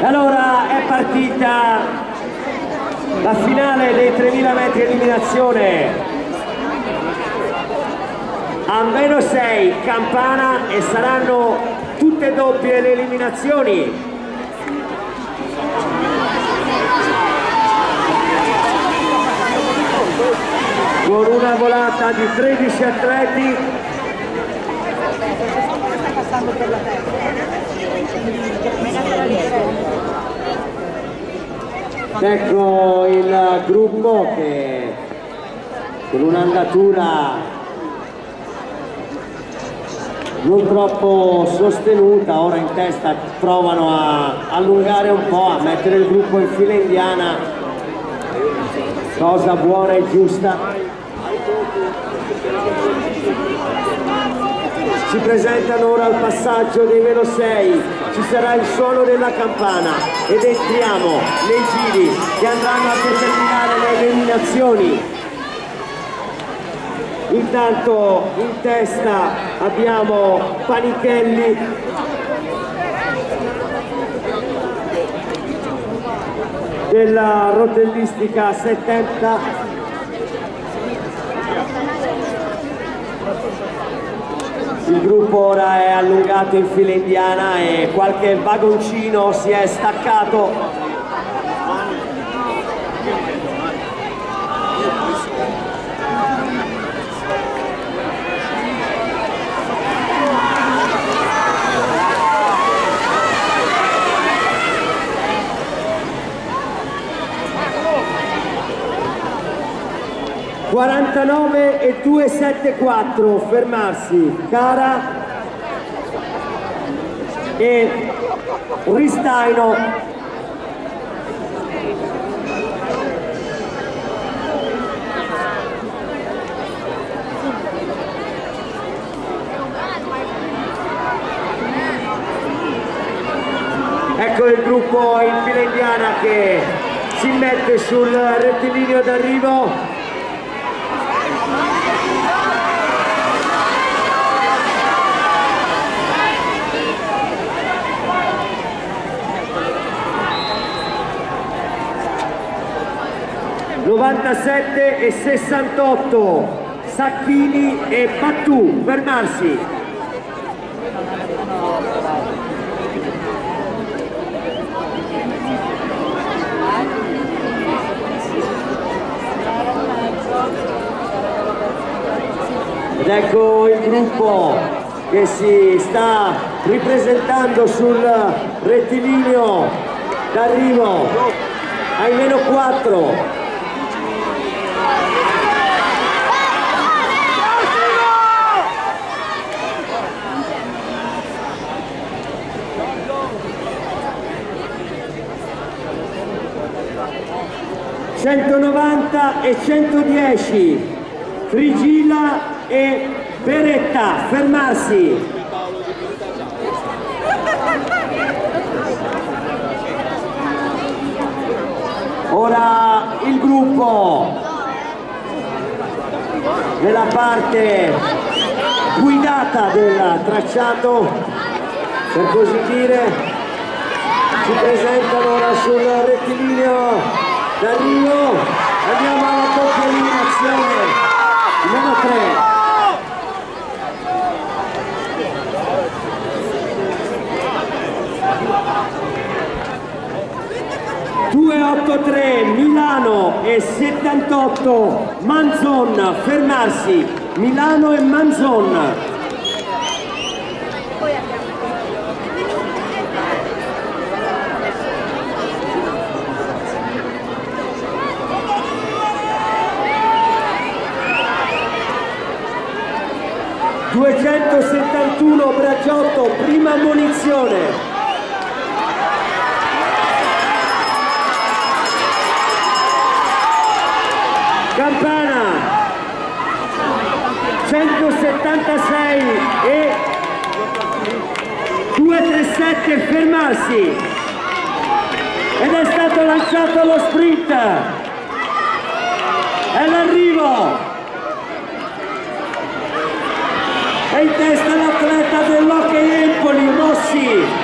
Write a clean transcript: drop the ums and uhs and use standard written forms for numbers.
Allora è partita la finale dei 3000 metri eliminazione. A -6 Campana e saranno tutte doppie le eliminazioni. Con una volata di 13 atleti. Ecco il gruppo che con un'andatura non troppo sostenuta ora in testa provano a allungare un po', a mettere il gruppo in fila indiana, cosa buona e giusta. Si presentano ora al passaggio dei -6, ci sarà il suono della campana ed entriamo nei giri che andranno a determinare le eliminazioni. Intanto in testa abbiamo Panichelli, della rotellistica 70. Il gruppo ora è allungato in fila indiana e qualche vagoncino si è staccato. e 274, fermarsi, Cara e Ristaino. Ecco il gruppo in fila indiana che si mette sul rettilineo d'arrivo. e 68 Sacchini e Pattù, fermarsi. Ed ecco il gruppo che si sta ripresentando sul rettilineo d'arrivo ai -4. e 110 Frigila e Beretta, fermarsi. Ora il gruppo nella parte guidata del tracciato, per così dire, si presentano ora sul rettilineo d'arrivo. Andiamo alla doppia eliminazione, -3. 283 Milano e 78 Manzon, fermarsi, Milano e Manzon. ...271 Bragiotto, prima ammonizione. Campana 176 e 237, fermarsi, ed è stato lanciato lo sprint, è l'arrivo, è in testa l'atleta dell'Hockey Empoli, Rossi.